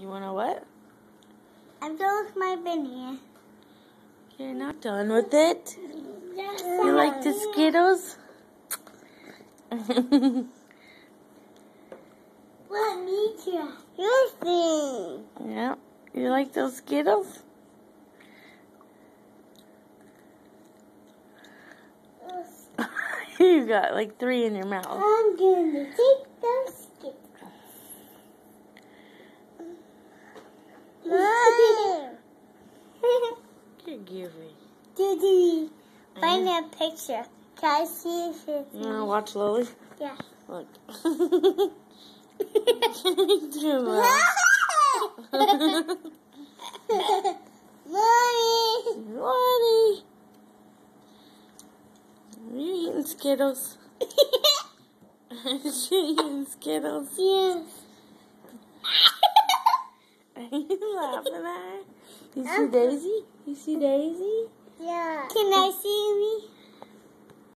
You want to what? I'm done with my banana. You're not done with it? Yes, You like the Skittles? What me too? Your thing. Yeah. You like those Skittles? You got like 3 in your mouth. I'm going to take those Skittles. You're goofy. Didi, find a picture. Can I see if it's You want to watch Lily? Yeah. Look. Mommy! Lottie! Are you eating Skittles? Is she eating Skittles? Yes. Are you laughing at her? You see Daisy? You see Daisy? Yeah. Can I see me?